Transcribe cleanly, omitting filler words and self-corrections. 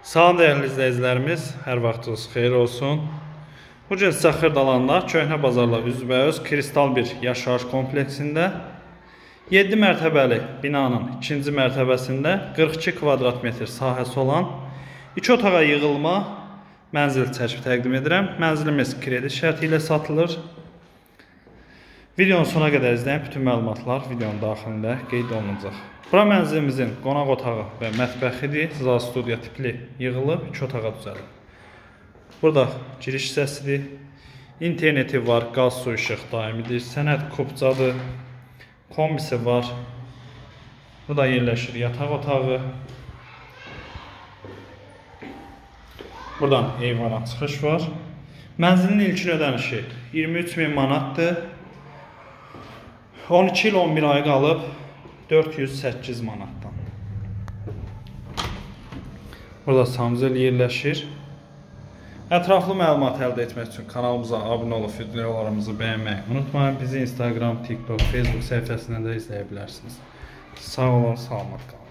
Salam dəyərli izləyicilərimiz, hər vaxtınız xeyir olsun. Bu gün sizə Xırdalanda Köhnə Bazarla üzbəüz kristal bir yaşayış kompleksində 7 mərtəbəli binanın 2-ci mərtəbəsində 42 kvadrat metr sahəsi olan 2 otağa yığılma mənzil çəkib təqdim edirəm. Mənzilimiz kredit şərti ilə satılır. Videonun sona qədər izləyən bütün məlumatlar videonun daxilində qeyd olunacaq. Bura mənzilimizin qonaq otağı və mətbəxidir. Zal studiya tipli yığılıb 2 otağa düzəlib. Burada giriş hissəsidir. İnterneti var, qaz, su, işıq daimidir. Sənəd kubcadır. Kombisi var. Burada yerləşir yataq otağı. Buradan eyvana çıxış var. Mənzilin ilkin ödənişi 23.000 manatdır. 12 il 11 ay qalıb 408 manatdan. Burada sanuzel yerləşir. Ətraflı məlumat əldə etmək üçün kanalımıza abunə olub videolarımızı bəyənməyi unutmayın. Bizi Instagram, TikTok, Facebook səhifəsindən də izləyə bilərsiniz. Sağ olun, salamat qalın.